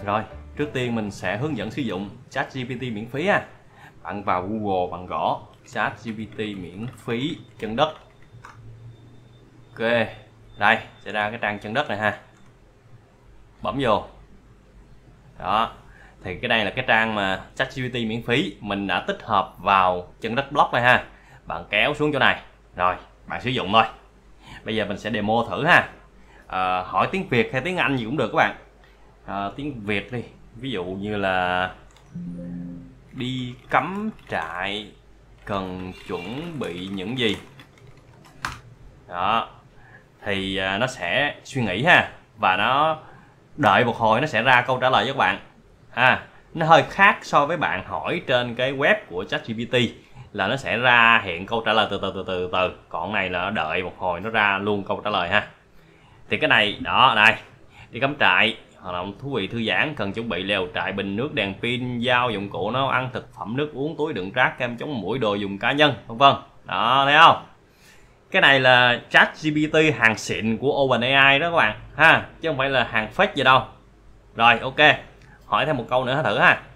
Rồi, trước tiên mình sẽ hướng dẫn sử dụng ChatGPT miễn phí ha. Bạn vào Google, bạn gõ ChatGPT miễn phí chân đất. Ok, đây sẽ ra cái trang chân đất này ha. Bấm vô. Đó, thì cái đây là cái trang mà ChatGPT miễn phí mình đã tích hợp vào chân đất block này ha. Bạn kéo xuống chỗ này, rồi bạn sử dụng thôi. Bây giờ mình sẽ demo thử ha. Hỏi tiếng Việt hay tiếng Anh gì cũng được các bạn. Tiếng Việt đi, ví dụ như là đi cắm trại cần chuẩn bị những gì. Đó, thì nó sẽ suy nghĩ ha, và nó đợi một hồi nó sẽ ra câu trả lời cho các bạn. Nó hơi khác so với bạn hỏi trên cái web của ChatGPT là nó sẽ ra hiện câu trả lời từ từ, còn này là nó đợi một hồi nó ra luôn câu trả lời ha. Thì cái này đó, đây đi cắm trại, hoạt động thú vị thư giãn, cần chuẩn bị lều trại, bình nước, đèn pin, dao, dụng cụ nấu ăn, thực phẩm nước uống, túi đựng rác, kem chống muỗi, đồ dùng cá nhân, vân vân. Đó, thấy không? Cái này là ChatGPT hàng xịn của OpenAI đó các bạn ha, chứ không phải là hàng fake gì đâu. Rồi, ok, hỏi thêm một câu nữa thử ha.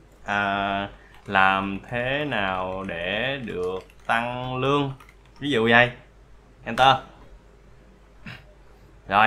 Làm thế nào để được tăng lương, ví dụ vậy. Enter. Rồi,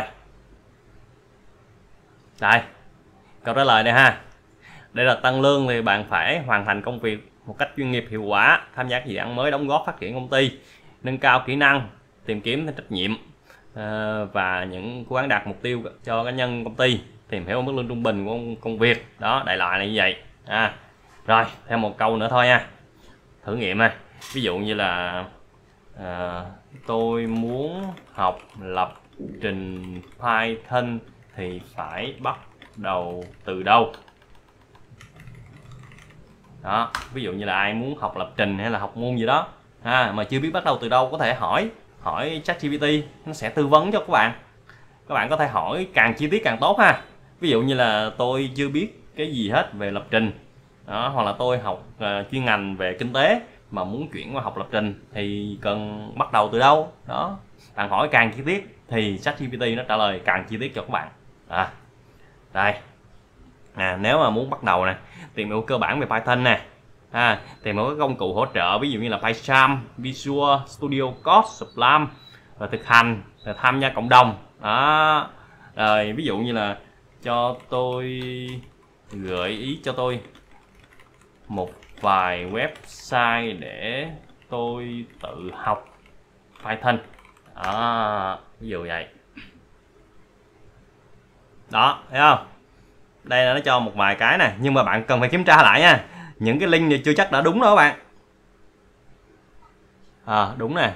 đây câu trả lời đây ha. Để là tăng lương thì bạn phải hoàn thành công việc một cách chuyên nghiệp, hiệu quả, tham gia dự án mới, đóng góp phát triển công ty, nâng cao kỹ năng, tìm kiếm trách nhiệm, và những cố gắng đạt mục tiêu cho cá nhân công ty, tìm hiểu mức lương trung bình của công việc. Đó, đại loại là như vậy. Rồi, thêm một câu nữa thôi nha, thử nghiệm này. Ví dụ như là tôi muốn học lập trình Python thì phải bắt đầu từ đâu. Đó, ví dụ như là ai muốn học lập trình hay là học môn gì đó mà chưa biết bắt đầu từ đâu, có thể hỏi ChatGPT, nó sẽ tư vấn cho các bạn. Các bạn có thể hỏi càng chi tiết càng tốt ha. Ví dụ như là tôi chưa biết cái gì hết về lập trình đó, hoặc là tôi học chuyên ngành về kinh tế mà muốn chuyển qua học lập trình thì cần bắt đầu từ đâu. Đó, bạn hỏi càng chi tiết thì ChatGPT nó trả lời càng chi tiết cho các bạn. Đây, nếu mà muốn bắt đầu nè, tìm hiểu cơ bản về Python nè, tìm hiểu các công cụ hỗ trợ, ví dụ như là PyCharm, Visual Studio Code, Sublime, rồi thực hành, rồi tham gia cộng đồng. Đó, rồi ví dụ như là cho tôi gợi ý cho tôi một vài website để tôi tự học Python. Đó, ví dụ vậy. Đó, thấy không? Đây là nó cho một vài cái nè, nhưng mà bạn cần phải kiểm tra lại nha. Những cái link này chưa chắc đã đúng đó các bạn. Đúng nè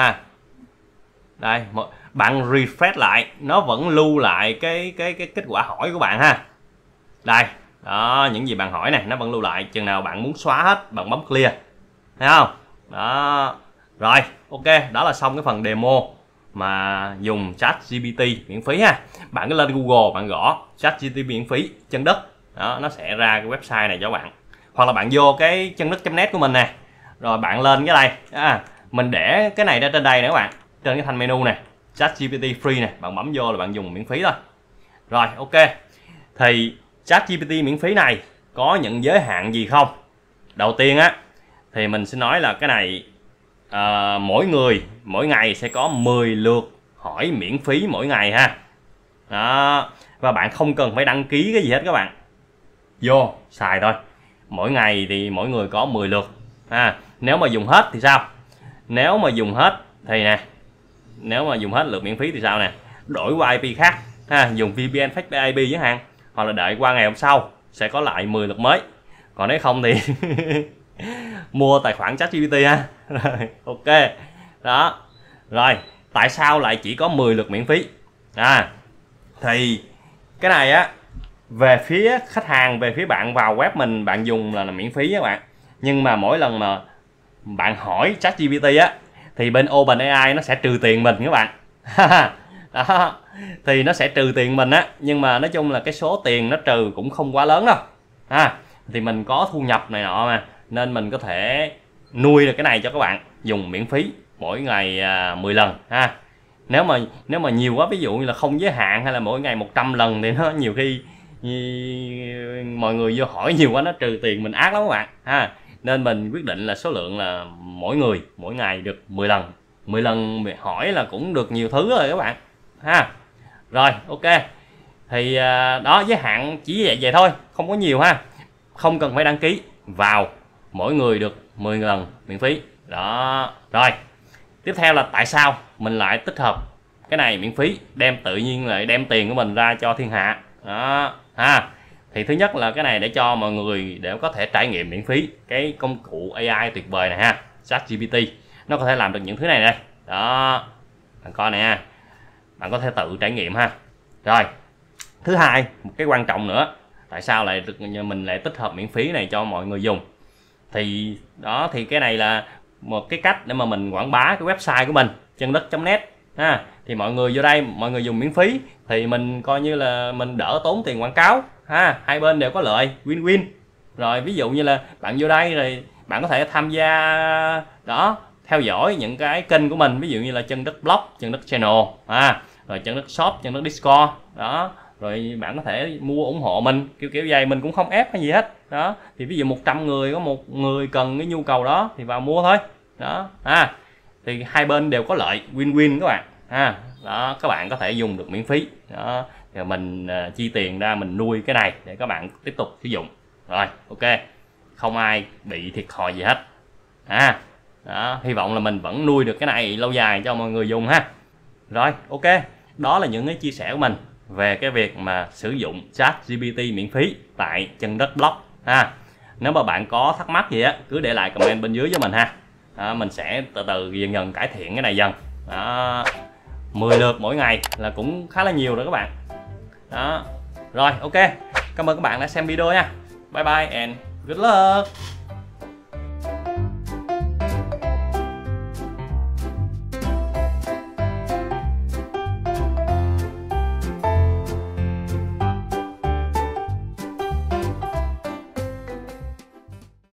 đây, bạn refresh lại nó vẫn lưu lại cái kết quả hỏi của bạn ha. Đây, đó, những gì bạn hỏi này nó vẫn lưu lại, chừng nào bạn muốn xóa hết bạn bấm clear, thấy không? Đó, rồi, ok, đó là xong cái phần demo mà dùng ChatGPT miễn phí ha. Bạn cứ lên Google, bạn gõ ChatGPT miễn phí chân đất, đó, nó sẽ ra cái website này cho bạn. Hoặc là bạn vô cái chân đất.net của mình nè, rồi bạn lên cái đây, mình để cái này ra trên đây nè các bạn, trên cái thanh menu này ChatGPT free này, bạn bấm vô là bạn dùng miễn phí thôi. Rồi, ok, thì ChatGPT miễn phí này có những giới hạn gì không? Đầu tiên á thì mình sẽ nói là cái này mỗi người mỗi ngày sẽ có 10 lượt hỏi miễn phí mỗi ngày ha. Đó, và bạn không cần phải đăng ký cái gì hết các bạn, vô xài thôi. Mỗi ngày thì mỗi người có 10 lượt Nếu mà dùng hết thì sao? Nếu mà dùng hết thì nè, nếu mà dùng hết lượt miễn phí thì sao nè, đổi qua IP khác dùng VPN Fake IP chẳng hạn, hoặc là đợi qua ngày hôm sau sẽ có lại 10 lượt mới. Còn nếu không thì mua tài khoản ChatGPT ha. Rồi, ok. Đó. Rồi, tại sao lại chỉ có 10 lượt miễn phí? Thì cái này á, về phía khách hàng, về phía bạn vào web mình, bạn dùng là miễn phí các bạn. Nhưng mà mỗi lần mà bạn hỏi ChatGPT á thì bên OpenAI nó sẽ trừ tiền mình các bạn. Đó, thì nó sẽ trừ tiền mình á, nhưng mà nói chung là cái số tiền nó trừ cũng không quá lớn đâu. Thì mình có thu nhập này nọ mà, nên mình có thể nuôi được cái này cho các bạn dùng miễn phí mỗi ngày 10 lần Nếu mà nhiều quá, ví dụ như là không giới hạn hay là mỗi ngày 100 lần thì nó nhiều khi mọi người vô hỏi nhiều quá nó trừ tiền mình ác lắm các bạn ha. Nên mình quyết định là số lượng là mỗi người mỗi ngày được 10 lần. 10 lần hỏi là cũng được nhiều thứ rồi các bạn ha. Rồi ok, thì đó, giới hạn chỉ vậy thôi, không có nhiều ha, không cần phải đăng ký, vào mỗi người được 10 lần miễn phí đó. Rồi tiếp theo là tại sao mình lại tích hợp cái này miễn phí, tự nhiên lại đem tiền của mình ra cho thiên hạ đó ha. Thì thứ nhất là cái này để cho mọi người để có thể trải nghiệm miễn phí cái công cụ AI tuyệt vời này ha, ChatGPT. Nó có thể làm được những thứ này đây đó, bạn coi này ha, bạn có thể tự trải nghiệm ha. Rồi thứ hai, một cái quan trọng nữa, tại sao lại mình lại tích hợp miễn phí này cho mọi người dùng, thì đó, thì cái này là một cái cách để mà mình quảng bá cái website của mình chân đất.net ha. Thì mọi người vô đây, mọi người dùng miễn phí thì mình coi như là mình đỡ tốn tiền quảng cáo ha, hai bên đều có lợi, win-win. Rồi ví dụ như là bạn vô đây rồi bạn có thể tham gia đó, theo dõi những cái kênh của mình, ví dụ như là chân đất blog, chân đất channel rồi chân đất shop, chân đất discord đó, rồi bạn có thể mua ủng hộ mình kiểu vậy, mình cũng không ép hay gì hết đó. Thì ví dụ 100 người có một người cần cái nhu cầu đó thì vào mua thôi đó thì hai bên đều có lợi, win-win các bạn đó. Các bạn có thể dùng được miễn phí đó, rồi mình chi tiền ra mình nuôi cái này để các bạn tiếp tục sử dụng. Rồi ok, không ai bị thiệt thòi gì hết đó. Hy vọng là mình vẫn nuôi được cái này lâu dài cho mọi người dùng ha. Rồi ok, đó là những cái chia sẻ của mình về cái việc mà sử dụng ChatGPT miễn phí tại chân đất blog ha. Nếu mà bạn có thắc mắc gì á, cứ để lại comment bên dưới cho mình ha. Mình sẽ từ từ dần dần cải thiện cái này dần đó. 10 lượt mỗi ngày là cũng khá là nhiều rồi các bạn đó. Rồi ok, cảm ơn các bạn đã xem video nha. Bye bye and good luck.